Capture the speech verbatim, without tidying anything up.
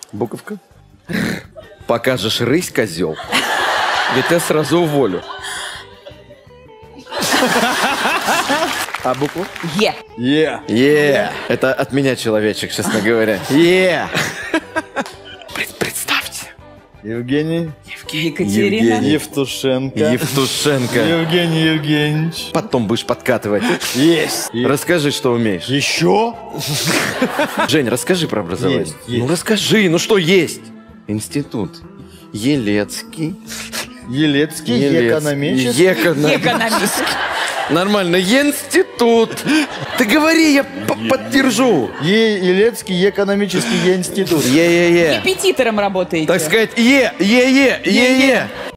Буковка. Покажешь рысь, козел. Я тебя сразу уволю. А букву? Е. Е. Е. Это от меня человечек, честно говоря. Е. Представьте. Евгений. Екатерина. Евгений. Евтушенко. Евтушенко. Евгений Евгеньевич. Потом будешь подкатывать. Есть. Расскажи, что умеешь. Еще? Жень, расскажи про образование. Есть, есть. Ну расскажи, ну что есть? Институт Елецкий. Елецкий, Елец- экономический. Економ- Экономист. Нормально, институт. Ты говори, я п- поддержу. Е- Елецкий экономический институт. Е-е-е. Репетитором работаете. Так сказать, е, е, е, е, е.